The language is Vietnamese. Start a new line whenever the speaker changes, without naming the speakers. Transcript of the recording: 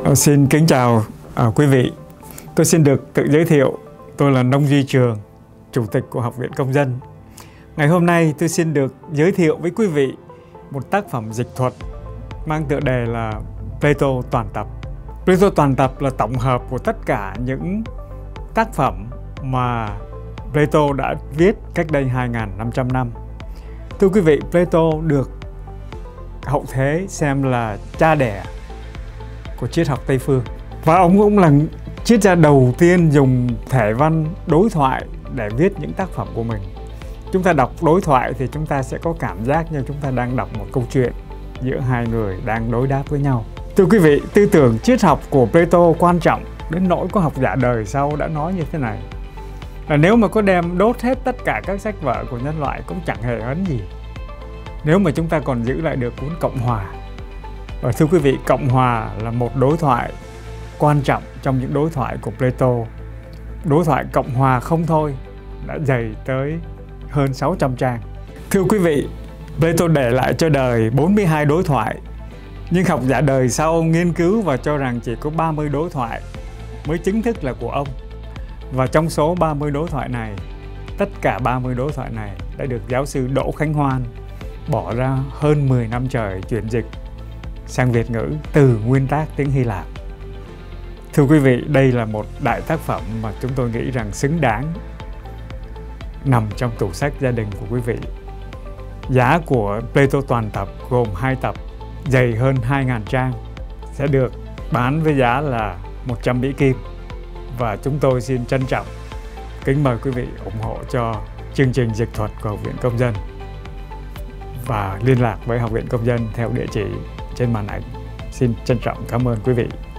Xin kính chào quý vị. Tôi xin được tự giới thiệu. Tôi là Nông Duy Trường, Chủ tịch của Học viện Công dân. Ngày hôm nay tôi xin được giới thiệu với quý vị một tác phẩm dịch thuật mang tựa đề là Plato toàn tập. Plato toàn tập là tổng hợp của tất cả những tác phẩm mà Plato đã viết cách đây 2.500 năm. Thưa quý vị, Plato được hậu thế xem là cha đẻ của triết học Tây phương, và ông cũng là triết gia đầu tiên dùng thể văn đối thoại để viết những tác phẩm của mình. Chúng ta đọc đối thoại thì chúng ta sẽ có cảm giác như chúng ta đang đọc một câu chuyện giữa hai người đang đối đáp với nhau. Thưa quý vị, tư tưởng triết học của Plato quan trọng đến nỗi có học giả đời sau đã nói như thế này, là nếu mà có đem đốt hết tất cả các sách vở của nhân loại cũng chẳng hề hấn gì, nếu mà chúng ta còn giữ lại được cuốn Cộng Hòa. Và thưa quý vị, Cộng Hòa là một đối thoại quan trọng trong những đối thoại của Plato. Đối thoại Cộng Hòa không thôi đã dày tới hơn 600 trang. Thưa quý vị, Plato để lại cho đời 42 đối thoại, nhưng học giả đời sau nghiên cứu và cho rằng chỉ có 30 đối thoại mới chính thức là của ông. Và trong số 30 đối thoại này, tất cả 30 đối thoại này đã được giáo sư Đỗ Khánh Hoan bỏ ra hơn 10 năm trời chuyển dịch sang Việt ngữ từ nguyên tác tiếng Hy Lạp. Thưa quý vị, đây là một đại tác phẩm mà chúng tôi nghĩ rằng xứng đáng nằm trong tủ sách gia đình của quý vị. Giá của Plato toàn tập gồm 2 tập dày hơn 2.000 trang sẽ được bán với giá là 100 Mỹ Kim. Và chúng tôi xin trân trọng kính mời quý vị ủng hộ cho chương trình dịch thuật của Học viện Công dân và liên lạc với Học viện Công dân theo địa chỉ trên màn ảnh. Xin trân trọng cảm ơn quý vị.